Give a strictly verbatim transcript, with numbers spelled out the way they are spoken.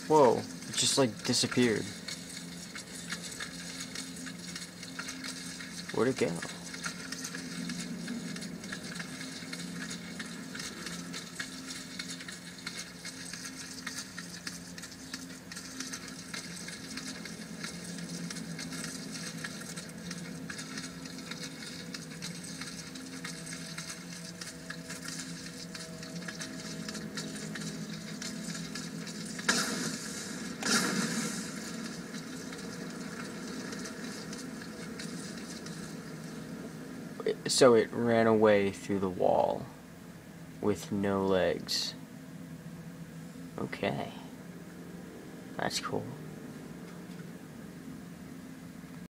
Whoa, it just like disappeared. Where'd it go? So it ran away through the wall with no legs. Okay. That's cool.